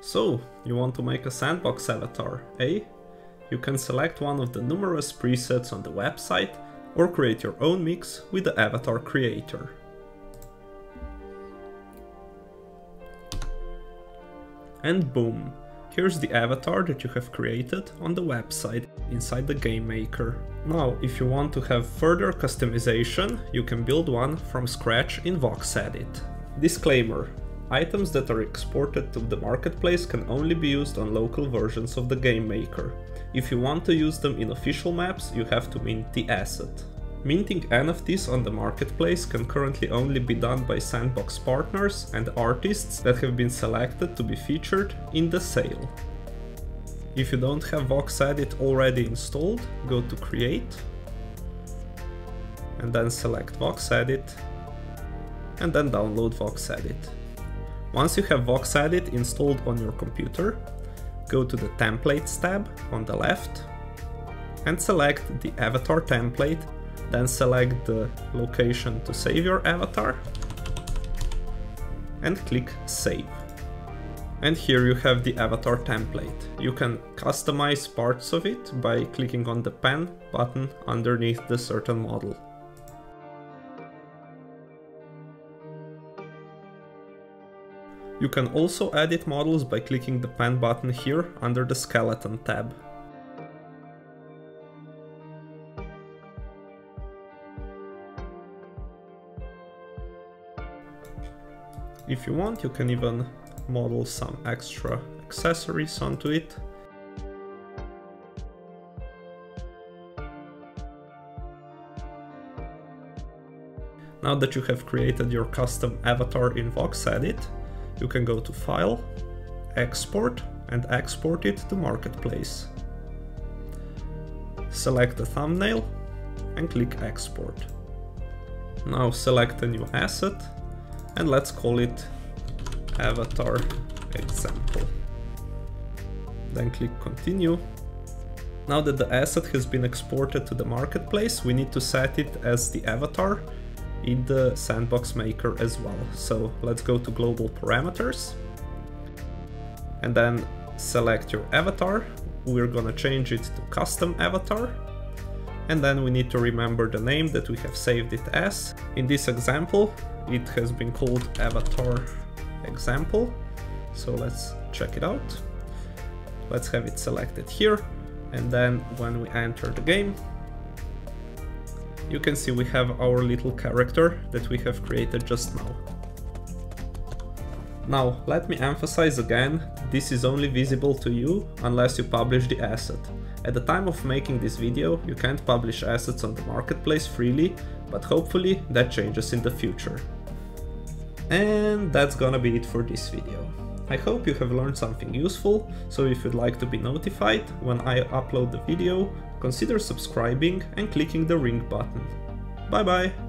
So, you want to make a sandbox avatar, eh? You can select one of the numerous presets on the website or create your own mix with the avatar creator. And boom! Here's the avatar that you have created on the website inside the Game Maker. Now, if you want to have further customization, you can build one from scratch in VoxEdit. Disclaimer: items that are exported to the marketplace can only be used on local versions of the Game Maker. If you want to use them in official maps, you have to mint the asset. Minting NFTs on the marketplace can currently only be done by Sandbox partners and artists that have been selected to be featured in the sale. If you don't have VoxEdit already installed, go to Create, and then select VoxEdit, and then download VoxEdit. Once you have VoxEdit installed on your computer, go to the Templates tab on the left, and select the avatar template. Then select the location to save your avatar and click Save. And here you have the avatar template. You can customize parts of it by clicking on the pen button underneath the certain model. You can also edit models by clicking the pen button here under the skeleton tab. If you want, you can even model some extra accessories onto it. Now that you have created your custom avatar in VoxEdit, you can go to File, Export, and export it to Marketplace. Select the thumbnail and click Export. Now select a new asset, and let's call it Avatar Example. Then click Continue. Now that the asset has been exported to the marketplace, we need to set it as the avatar in the Sandbox Maker as well. So let's go to Global Parameters and then select your avatar. We're gonna change it to Custom Avatar. And then we need to remember the name that we have saved it as. In this example, it has been called Avatar Example. So let's check it out. Let's have it selected here. And then when we enter the game, you can see we have our little character that we have created just now. Now, let me emphasize again, this is only visible to you unless you publish the asset. At the time of making this video, you can't publish assets on the marketplace freely, but hopefully that changes in the future. And that's gonna be it for this video. I hope you have learned something useful, so if you'd like to be notified when I upload the video, consider subscribing and clicking the ring button. Bye bye!